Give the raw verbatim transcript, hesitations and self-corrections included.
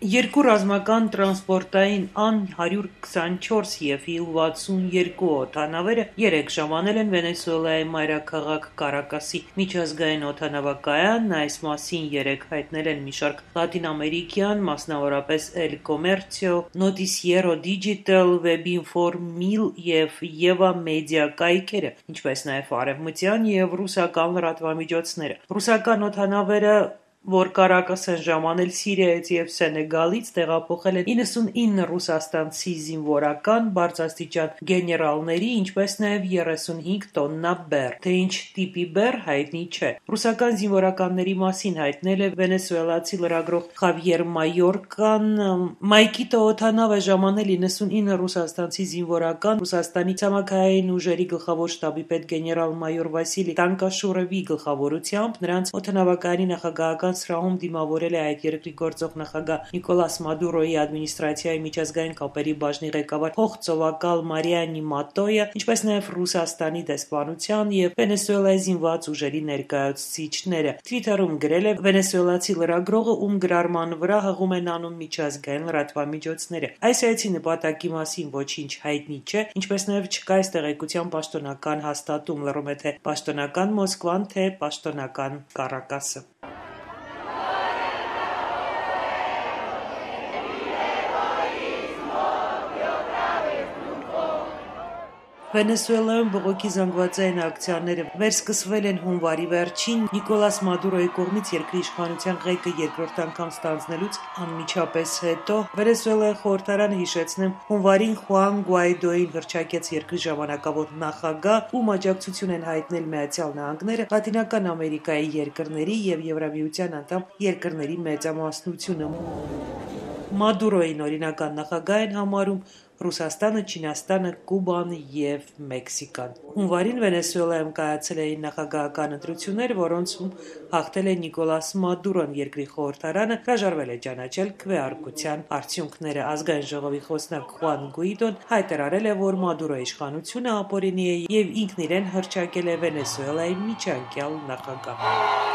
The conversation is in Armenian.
Երկու ռազմական տրանսպորտային ան հարյուր քսանչորս եւ իլ վաթսունյերկու օդանավերը երեք ժամանել են Վենեսուելայի մայրաքաղաք Կարակասի միջազգային օդանավակայանն, այս մասին երեկ հայտնել են մի շարք լատինամերիկյան, մասնավորապես El Comercio, Noticiero Digital, Webinformil եւ Eva Media կայքերը, ինչպես նաեւ արևմտյան եւ ռուսական լրատվամիջոցները։ Ռուսական օդանավերը որ Կարակաս են ժամանել Սիրիայից եւ Սենեգալից, տեղափոխել են իննսունինը ռուսաստանցի զինվորական բարձրաստիճան գեներալների, ինչպես նաեւ երեսունհինգ տոննա բեռ, թե ինչ տիպի բեռ հայտնի չէ։ Ռուսական զինվորականների մասին հայտնել է վենեսուելացի լրագրող Խավիեր Մայորկան, Մայկիտո օդանավը ժամանել իննսունինը ռուսաստանցի զինվորական, Ռուսաստանի ցամաքային ուժերի գլխավոր շտաբի պետ գեներալ-մայոր Վասիլի Տանկաշուրովի գլխավորությամբ նրանց օդանավակայանի նախագահական սրահում դիմավորել է այդ երկրի գործող նախագահ Նիկոլաս Մադուրոյի ադմինիստրացիայի միջազգային կապերի բաժնի ղեկավար փոխծովակալ Մարիանի Մատոյը, ինչպես նաև Ռուսաստանի դեսպանության եւ Վենեսուելայի զինված ուժերի ներկայացուցիչները։ Թվիտերում գրել է վենեսուելացի լրագրողը, ում գրառման վրա հղում են անում միջազգային լրատվամիջոցները։ Այս այցի նպատակի մասին ոչինչ հայտնի չէ, ինչպես նաև չկա այս տեղեկության պաշտոնական հաստատում, լռում է թե պաշտոնական Մոսկվան, թե պաշտոնական Կարակասը։ Վենեսուելայում բողոքի զանգվածային ակցիաները վերսկսվել են հունվարի վերջին, Նիկոլաս Մադուրոյի կողմից երկրի իշխանության ղեկը երկրորդ անգամ ստանձնելուց անմիջապես հետո։ Վենեսուելայի խորհրդարանը, հիշեցնեմ, հունվարին Խուան Գուայդոյին հռչակեց երկրի ժամանակավոր նախագահ, ում աջակցություն են հայտնել Միացյալ Նահանգները, Լատինական Ամերիկայի երկրների եւ Եվրամիության անդամ երկրների մեծամասնությունը։ Մադուրոյին օրինական նախագահ են համարում Ռուսաստանը, Չինաստանը, Կուբան եւ Մեքսիկան։ Հունվարին Վենեսուելայում կայացել էին նախագահական ընտրություններ, որոնցում հաղթել է Նիկոլաս Մադուրոն, երկրի խորհրդարանը հրաժարվել է ճանաչել քվեարկության արդյունքները։ Ազգային ժողովի խոսնակ Խուան Գուիդոն հայտարարել է, որ Մադուրոյի իշխանությունը ապօրինի է եւ ինքն իրեն հռչակել է Վենեսուելայի միջանկյալ նախագահ։